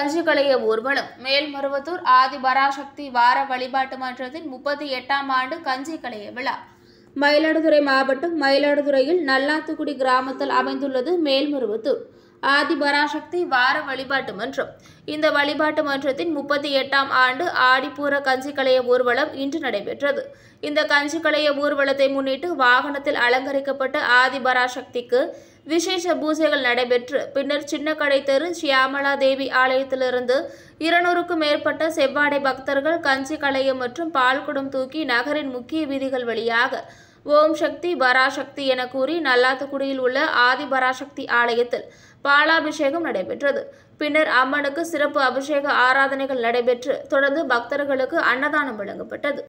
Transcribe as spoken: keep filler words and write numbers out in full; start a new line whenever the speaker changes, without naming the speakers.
கஞ்சிகளைய ஊர்வலம். மேல்மருவத்தூர் ஆதிபராசக்தி வார வழிபாட்டு மன்றத்தின் முப்பத்தி எட்டாம் ஆண்டு கஞ்சிகளைய விழா. மயிலாடுதுறை மாவட்டம் மயிலாடுதுறையில் நல்லாத்துக்குடி கிராமத்தில் அமைந்துள்ளது மேல்மருவத்தூர் ஆதிபராசக்தி வார வழிபாட்டு மன்றம். இந்த வழிபாட்டு மன்றத்தின் முப்பத்தி எட்டாம் ஆண்டு ஆடிப்பூர கஞ்சிகளைய ஊர்வலம் இன்று நடைபெற்றது. இந்த கஞ்சிகளைய ஊர்வலத்தை முன்னிட்டு வாகனத்தில் அலங்கரிக்கப்பட்ட ஆதிபராசக்திக்கு விசேஷ பூஜைகள் நடைபெற்று பின்னர் சின்னக்கடை தெரு சியாமலா தேவி ஆலயத்திலிருந்து இருநூறுக்கும் மேற்பட்ட செவ்வாடை பக்தர்கள் கஞ்சி களையம் மற்றும் பால்குடம் தூக்கி நகரின் முக்கிய வீதிகள் வழியாக ஓம் சக்தி பராசக்தி என கூறி நல்லாத்துக்குடியில் உள்ள ஆதிபராசக்தி ஆலயத்தில் பாலாபிஷேகம் நடைபெற்றது. பின்னர் அம்மனுக்கு சிறப்பு அபிஷேக ஆராதனைகள் நடைபெற்று தொடர்ந்து பக்தர்களுக்கு அன்னதானம் வழங்கப்பட்டது.